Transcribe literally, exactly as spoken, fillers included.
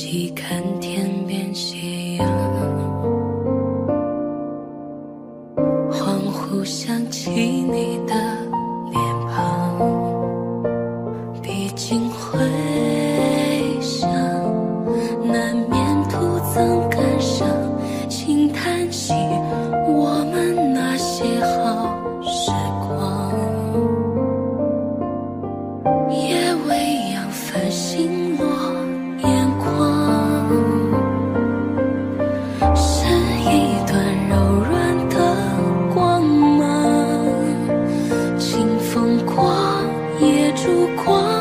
起看天边斜阳，恍惚想起你的脸庞，毕竟回想难免徒增感伤，轻叹息我们那些好时光，夜未央繁星落眼眶，是一段柔软的光芒，清风过，夜烛光。